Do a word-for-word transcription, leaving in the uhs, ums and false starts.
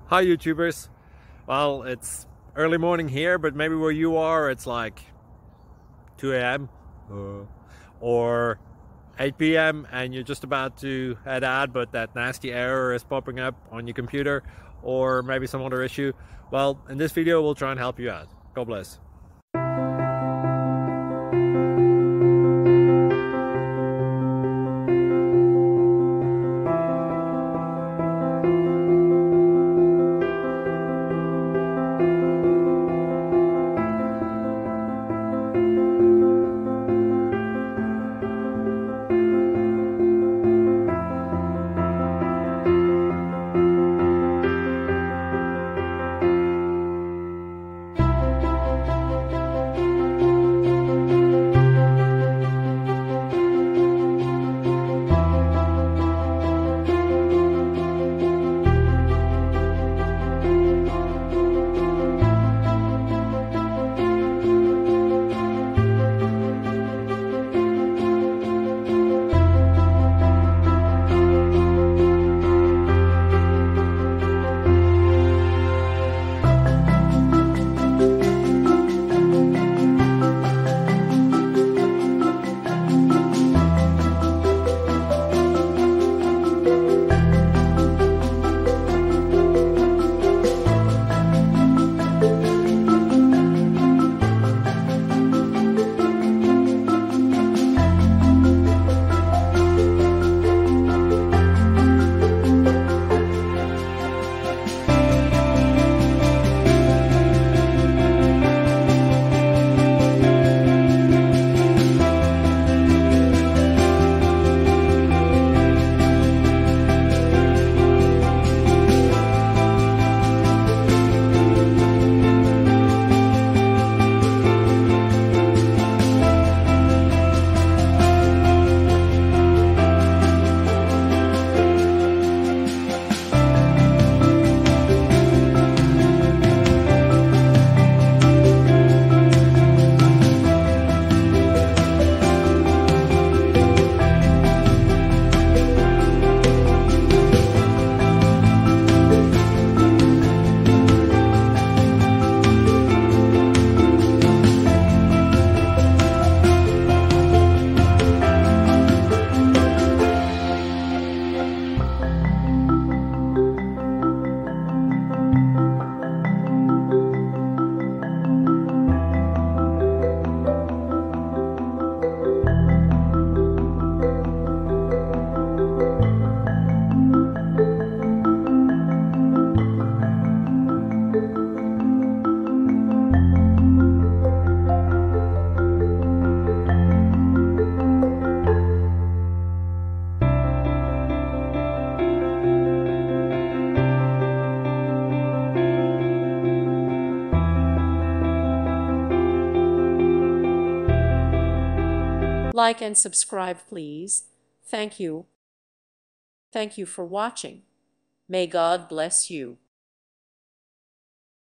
Hi YouTubers. Well, it's early morning here, but maybe where you are it's like two A M uh, or eight P M and you're just about to head out, but that nasty error is popping up on your computer, or maybe some other issue. Well, in this video we'll try and help you out. God bless. Like and subscribe, please. Thank you. Thank you for watching. May God bless you.